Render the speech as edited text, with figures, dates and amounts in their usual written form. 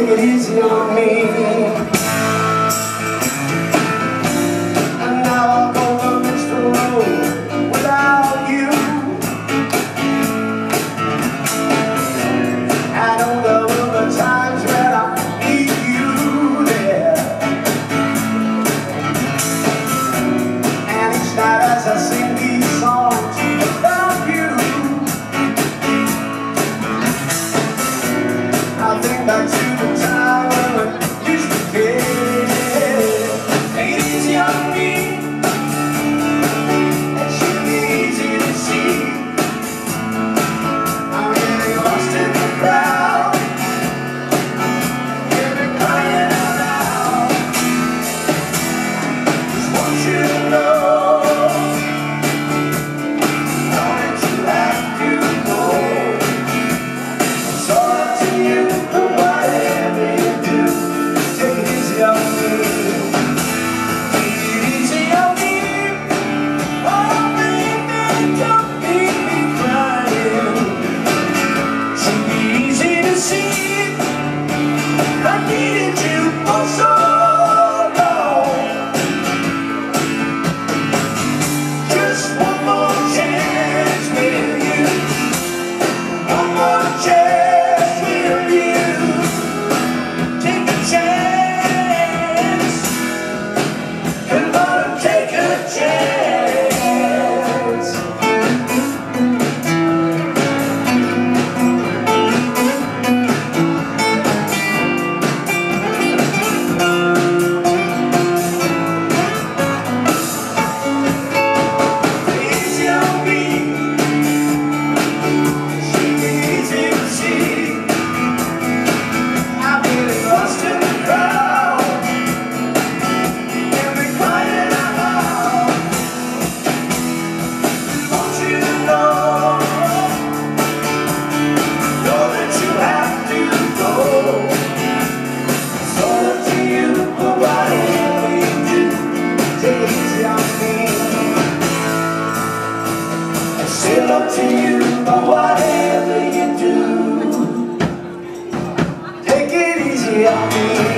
it easy on me. And now I'll go the next road without you. I know there will be times when I need you there. And each night as I sing these songs about you, I think back to the time when we used to care. Take it easy on me. It should be easy to see I'm getting lost in the crowd. Hear me crying out loud. Just want you to know, don't let you have to go. It's all up to you, but whatever you do, take it easy on me. Take it easy on me. Oh baby, don't leave me crying. Should be easy to see I needed you for so long. Just one more chance with you. One more chance with you. Take a chance. Come on, take a chance. Easy on me. Should be easy to see I'm getting lost in the crowd. And we're crying out loud. Want you to know, that you have to go. It's all up to you, but whatever you do, take it easy on me. It's still up to you, but whatever you do, take it easy on me.